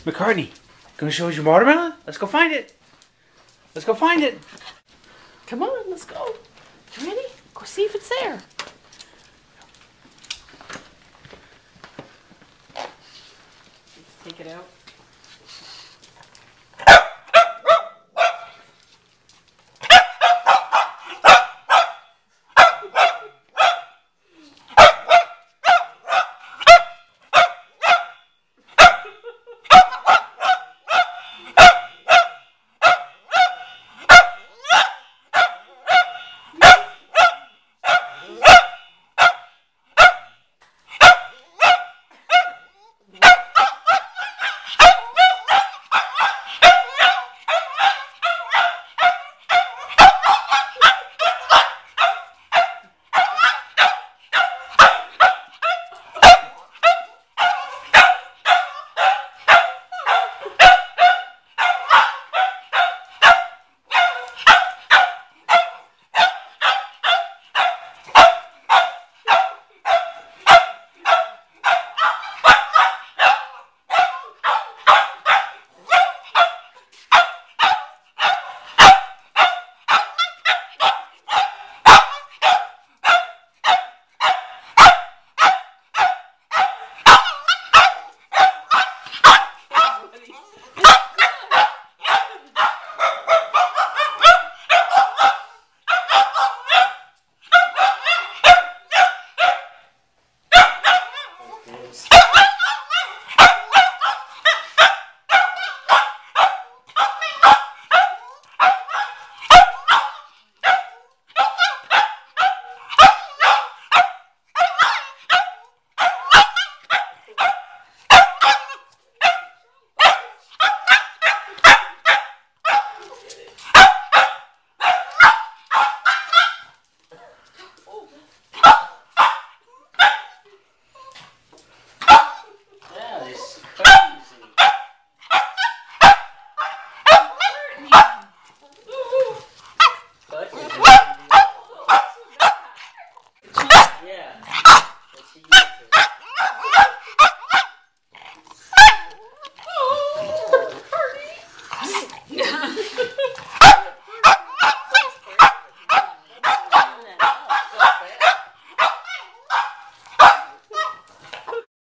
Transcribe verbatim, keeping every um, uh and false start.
McCartney, gonna show us your watermelon? Let's go find it. Let's go find it. Come on, let's go. You ready? Go see if it's there. Take it out.